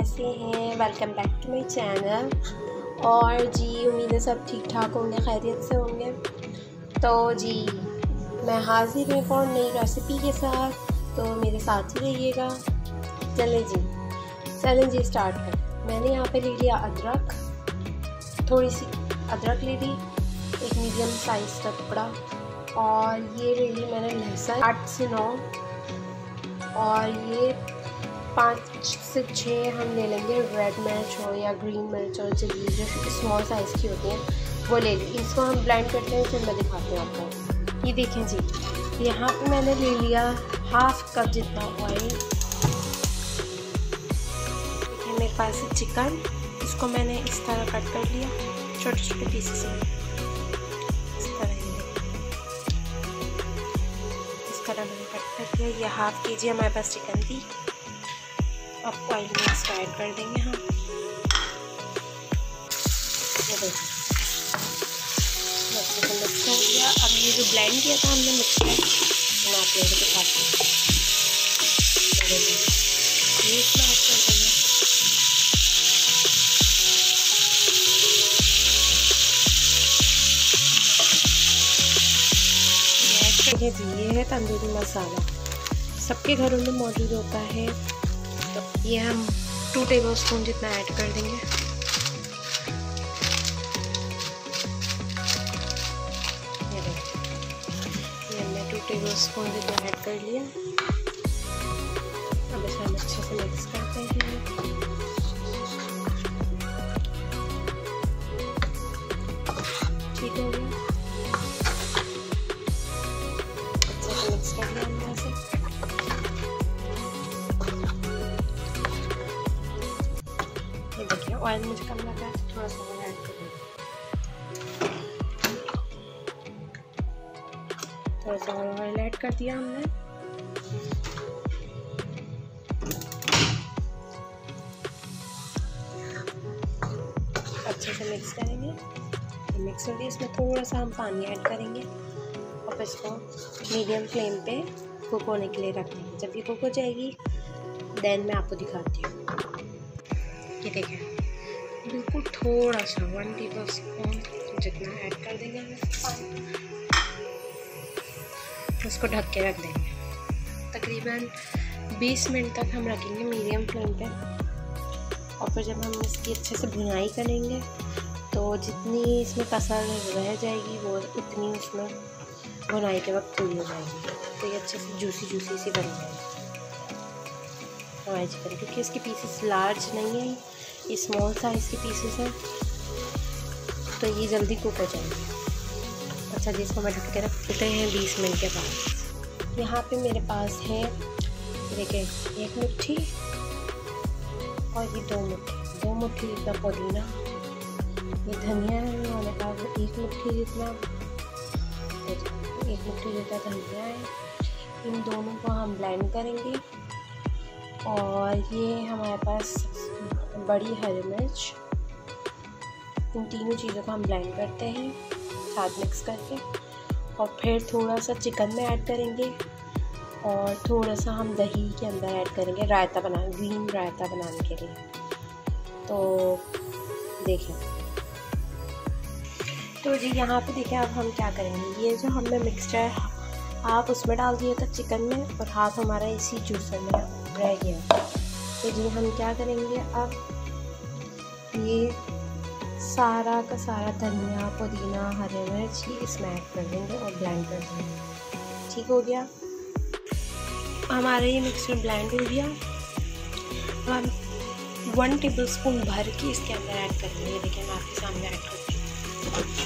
कैसे हैं? Welcome back to my channel. और जी उम्मीद है सब ठीक ठाक होंगे, खैरियत से होंगे। तो जी मैं हाजिर हूँ एक और नई रेसिपी के साथ, तो मेरे साथ ही रहिएगा। चलें जी स्टार्ट कर। मैंने यहाँ पे ले लिया अदरक, थोड़ी सी अदरक ले ली, एक मीडियम साइज़ का टुकड़ा, और ये ले ली मैंने लहसुन 8 से 9, और ये 5 से 6 हम ले लेंगे रेड मिर्च हो या ग्रीन मिर्च हो, चिली जो स्मॉल साइज़ की होती हैं वो ले ली। इसको हम ब्लेंड करते हैं, फिर मैं दिखाती हूँ आपको। ये देखें जी, यहाँ पे मैंने ले लिया हाफ कप जितना ऑयल। देखिए मेरे पास है चिकन, इसको मैंने इस तरह कट कर लिया छोटे छोटे पीसेस में, इस तरह मैंने कट कर दिया। ये हाफ केजी हमारे पास चिकन थी। अब ऑयल में इसको ऐड कर देंगे हम। ये देखिए अच्छे से मिक्स कर दिया। अब ये जो ब्लेंड किया था हमने मिक्सर, मैं आप लोगों को दिखाती हूँ। ये इसमें ऐड कर देंगे। ये ऐड करके जी, ये है तंदूरी मसाला, सबके घरों में मौजूद होता है। तो ये हम 2 टेबलस्पून जितना ऐड कर देंगे। ये देखिए ये हमने 2 टेबलस्पून जितना ऐड कर लिया। अब इसे हम अच्छे से मिक्स करते हैं। ठीक हो गया, अच्छे से मिक्स कर लिया हमने इसे। देखिए ऑयल मुझे कम लगा है, थोड़ा सा और ऐड कर देंगे। थोड़ा सा और ऑयल ऐड कर दिया हमने। अच्छे से मिक्स करेंगे। मिक्स हो गया, इसमें थोड़ा सा हम पानी ऐड करेंगे और इसको मीडियम फ्लेम पे कुक होने के लिए रख देंगे। जब ये कुक हो जाएगी देन मैं आपको दिखाती हूँ। ये देखें बिल्कुल थोड़ा सा 1 टेबलस्पून जितना ऐड कर देंगे हम पानी, उसको ढक के रख देंगे। तकरीबन 20 मिनट तक हम रखेंगे मीडियम फ्लेम पे। और फिर जब हम इसकी अच्छे से भुनाई करेंगे तो जितनी इसमें कसर रह जाएगी वो उतनी उसमें भुनाई के वक्त पूरी हो जाएगी। तो ये अच्छे से जूसी जूसी सी बन जाएगी हमारी चिकन, क्योंकि इसके पीसेस लार्ज नहीं है, ये स्मॉल साइज़ के पीसेस हैं, तो ये जल्दी कुक हो जाएंगे। अच्छा जी, इसको मैं ढक के रख देते हैं 20 मिनट के बाद। यहाँ पे मेरे पास है देखिए 1 मुट्ठी और ये 2 मुट्ठी जितना पुदीना, ये धनिया है हमारे पास 1 मुट्ठी जितना, 1 मुट्ठी जितना धनिया है। इन दोनों को हम ब्लेंड करेंगे। और ये हमारे पास बड़ी हरी मिर्च, इन तीनों चीज़ों को हम ब्लेंड करते हैं साथ मिक्स करके। और फिर थोड़ा सा चिकन में ऐड करेंगे और थोड़ा सा हम दही के अंदर ऐड करेंगे रायता ग्रीन रायता बनाने के लिए। तो देखिए तो जी यहाँ पे देखिए अब हम क्या करेंगे, ये जो हमने मिक्सचर हाफ उसमें डाल दिया था चिकन में और हाफ हमारा इसी जूसर में रह गया। तो जी हम क्या करेंगे, अब ये सारा का सारा धनिया पुदीना हरी मिर्च ही इसमें ऐड कर देंगे और ब्लेंड कर देंगे। ठीक हो गया, हमारा ये मिक्सचर ब्लेंड हो गया। अब हम 1 टेबलस्पून भर के इसके अंदर ऐड करेंगे। देखिए मैं आपके सामने ऐड करती हूँ।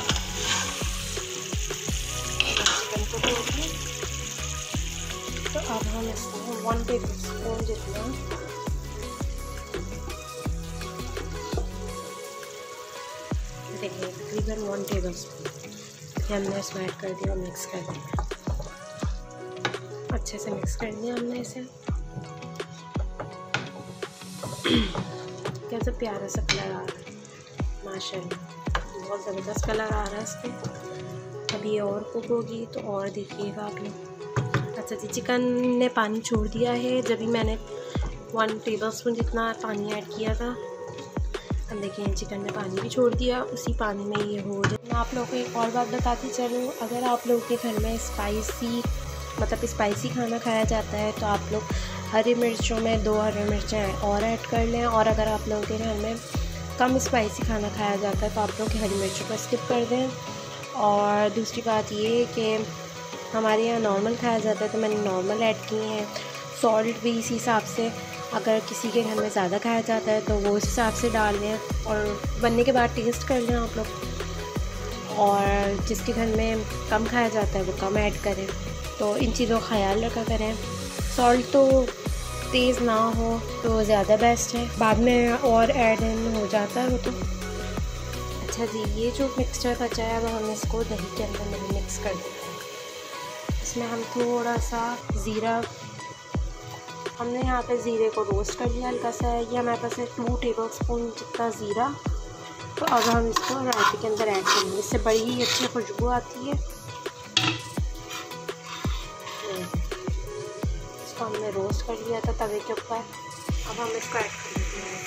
चिकन को हो गया, तो अब हम इसमें 1 टेबलस्पून जितना देखिए तकरीबन 1 टेबलस्पून हमने इसमें ऐड कर दिया और मिक्स कर दिया। अच्छे से मिक्स कर दिया हमने इसे। कैसा प्यारा सा कलर आ रहा है, माशाल्लाह बहुत ज़बरदस्त कलर आ रहा है इस पर। अब ये और कुक होगी तो और देखिएगा आप लोग। अच्छा जी, चिकन ने पानी छोड़ दिया है। जब भी मैंने 1 टेबलस्पून जितना पानी ऐड किया था। अब देखिए चिकन में पानी भी छोड़ दिया, उसी पानी में ये हो जाए। मैं आप लोगों को एक और बात बताती चलूँ, अगर आप लोगों के घर में स्पाइसी खाना खाया जाता है तो आप लोग हरी मिर्चों में 2 हरी मिर्चें और ऐड कर लें, और अगर आप लोगों के घर में कम स्पाइसी खाना खाया जाता है तो आप लोग हरी मिर्चों को स्किप कर दें। और दूसरी बात ये कि हमारे यहाँ नॉर्मल खाया जाता है तो मैंने नॉर्मल ऐड किए हैं। सॉल्ट भी इसी हिसाब से, अगर किसी के घर में ज़्यादा खाया जाता है तो वो उस हिसाब से डाल लें, और बनने के बाद टेस्ट कर लें आप लोग, और जिसके घर में कम खाया जाता है वो कम ऐड करें। तो इन चीज़ों का ख्याल रखा करें। सॉल्ट तो तेज़ ना हो तो ज़्यादा बेस्ट है, बाद में और ऐड हो जाता है वो तो। अच्छा जी, ये जो मिक्सचर बचा है अब हम इसको दही के अंदर में मिक्स कर देते हैं। इसमें हम थोड़ा सा ज़ीरा, हमने यहाँ पे ज़ीरे को रोस्ट कर लिया हल्का सा, ये हमारे पास है 2 टेबलस्पून जितना ज़ीरा। तो अब हम इसको रायते के अंदर ऐड करेंगे, इससे बड़ी ही अच्छी खुशबू आती है। इसको हमने रोस्ट कर लिया था तवे के ऊपर, अब हम इसको ऐड कर देते हैं।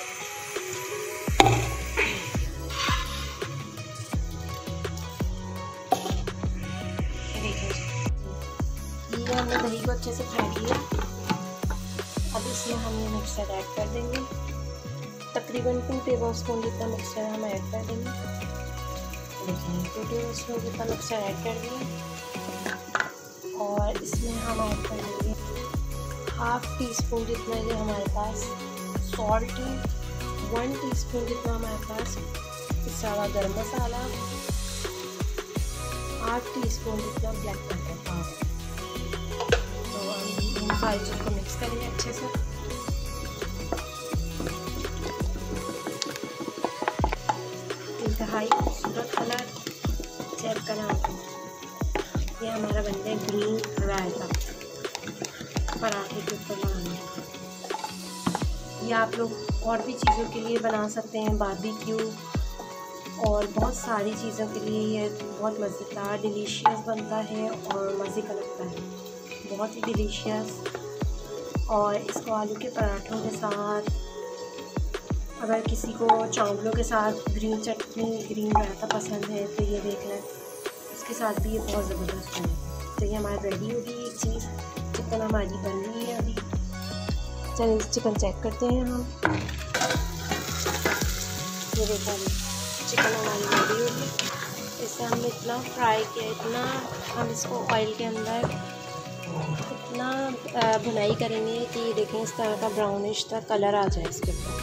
ये हमने दही को अच्छे से फेंट लिया। अब इसमें हम ये मिक्सचर ऐड कर देंगे, तकरीबन 2 टेबलस्पून जितना मिक्सचर हम ऐड कर देंगे। देखिए 2 टेबलस्पून जितना मिक्सचर ऐड कर दिए, और इसमें हम ऐड कर देंगे 1/2 टीस्पून जितना ये हमारे पास सॉल्ट है, 1 टीस्पून जितना हमारे पास पिसा हुआ गरम मसाला, 8 टीस्पून जितना ब्लैक पेपर पाउडर। तो हम इन सारी चीज़ को मिक्स करेंगे अच्छे से। इंतहाई खूबसूरत कलर चेक करा, ये हमारा बनता है ग्रीन रायता पराठे के ऊपर लगाने। ये आप लोग और भी चीज़ों के लिए बना सकते हैं, बारबेक्यू और बहुत सारी चीज़ों के लिए ये बहुत मज़ेदार डिलीशियस बनता है और मज़े का लगता है, बहुत ही डिलीशियस। और इसको आलू के पराठों के साथ, अगर किसी को चावलों के साथ ग्रीन चटनी, ग्रीन रायता पसंद है तो ये देख लें, उसके साथ भी ये बहुत ज़बरदस्त बने। तो ये हमारी रेडी होगी एक चीज़, चिकन हमारी बन रही है अभी। चलिए चिकन चेक करते हैं हम। ये देखें चिकन हमारी रेडी होगी। इसे हमने इतना फ्राई किया, इतना हम इसको ऑयल के अंदर इतना भुनाई करेंगे कि ये देखें इस तरह का ब्राउनिश सा कलर आ जाए, इसके ऊपर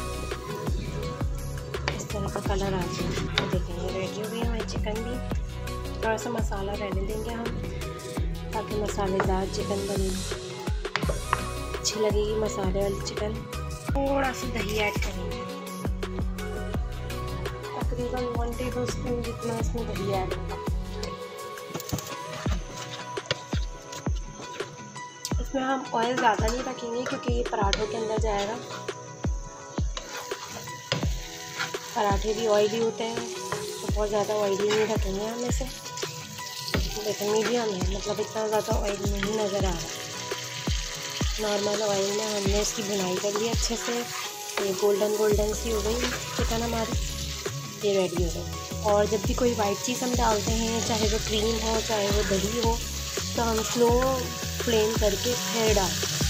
इस तरह का कलर आ जाए। तो देखें ये रेडी हो गई हमारी चिकन भी। थोड़ा सा मसाला रहने देंगे हम ताकि मसालेदार चिकन बने, अच्छी लगेगी मसाले वाली चिकन। थोड़ा सा दही ऐड करेंगे, तकरीबन 1 टेबलस्पून जितना इसमें दही ऐड होगा। इसमें हम ऑयल ज़्यादा नहीं रखेंगे क्योंकि ये पराठों के अंदर जाएगा। पराठे भी ऑयली होते हैं तो बहुत ज़्यादा ऑयली नहीं रखेंगे हम इसे। देखिए मीडियम है, मतलब इतना ज़्यादा ऑयल नहीं नज़र आ रहा। नॉर्मल ऑयल में हमने इसकी भुनाई कर ली अच्छे से, ये गोल्डन सी हो गई चिकन हमारी, ये रेडी हो गई। और जब भी कोई वाइट चीज़ हम डालते हैं, चाहे वो क्रीम हो चाहे वो दही हो, तो हम स्लो फ्लेम करके फिर डालते हैं।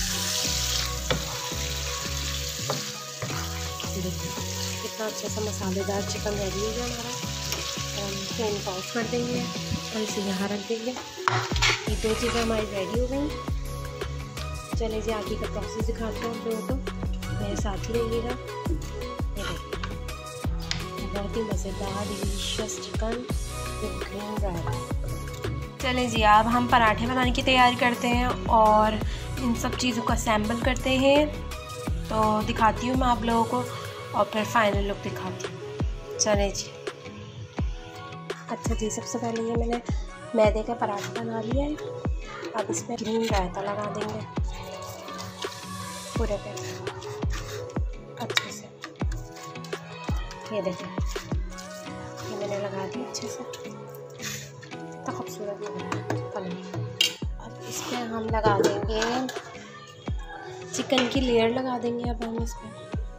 कितना अच्छा सा मसालेदार चिकन रेडी हो गया हमारा। हम फ्लेम को ऑफ कर देंगे और इसे यहाँ रख देंगे। ये 2 चीज़ें हमारी रेडी हो गई। चले जी आगे का प्रोसेस दिखाते हैं आप लोगों को, मेरे साथ ही रहिएगा। ये देखिए बहुत ही मज़ेदार delicious chicken with green raita. चलें जी अब हम पराठे बनाने की तैयारी करते हैं और इन सब चीज़ों को असेंबल करते हैं। तो दिखाती हूँ मैं आप लोगों को और फिर फाइनल लुक दिखाती हूँ। चलें जी। अच्छा जी, सबसे पहले ये मैंने मैदे का पराठा बना लिया है। अब इसमें ग्रीन रायता लगा देंगे पूरे पे अच्छे से। ये देखें ये मैंने लगा दी अच्छे से, तो खूबसूरत लग रहा है कलर। अब इस पर हम लगा देंगे चिकन की लेयर लगा देंगे अब हम इस पर।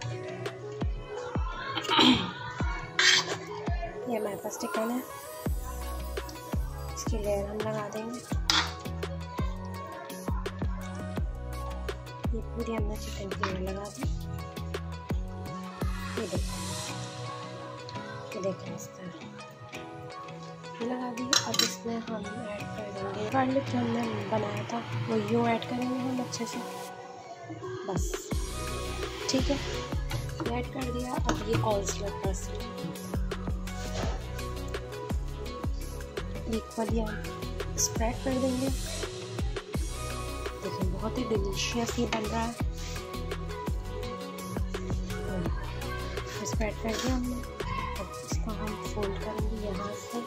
ये हमारे पास चिकन है, इसकी लेयर हम लगा देंगे। ये पूरी हमने चिकन की लेयर लगा दी। ये देखें इस तरह लगा दी। अब इसमें हम ऐड कर देंगे गार्लिक जो हमने बनाया था, वो यूँ ऐड करेंगे हम अच्छे से, बस ठीक है। ऐड कर दिया। अब ये कॉर्नफ्लोर पेस्ट इक्वली हम स्प्रेड कर देंगे। देखिए बहुत ही डिलीशियस ये बन रहा है। स्प्रेड कर दिया हमने। अब इसको हम फोल्ड करेंगे यहाँ से,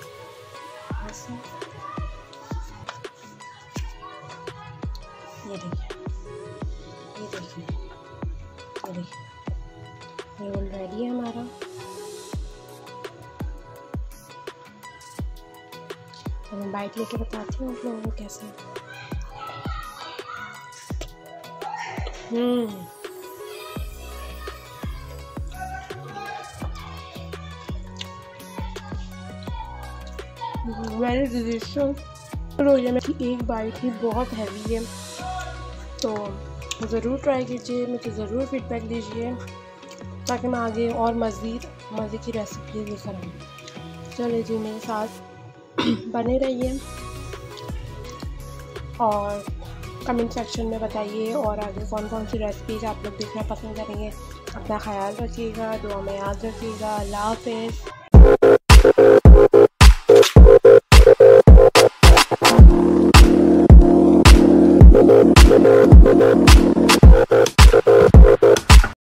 ये देखिए, ये देखिए, ये देखिए, ये ऑलरेडी है हमारा। मैं बाइट लेके बताती हूँ आप लोगों को कैसे। Very delicious. रोज़ा में एक बाइट ही बहुत हैवी है, तो ज़रूर ट्राई कीजिए, मुझे ज़रूर फीडबैक दीजिए ताकि मैं आगे और मज़ीद मज़े की रेसिपी लेकर आऊँ। चलिए जी, मेरे साथ बने रहिए और कमेंट सेक्शन में बताइए और आगे कौन कौन सी रेसिपीज़ आप लोग देखना पसंद करेंगे। अपना ख्याल रखिएगा, दुआ में याद रखिएगा। अल्लाह हाफ़िज़।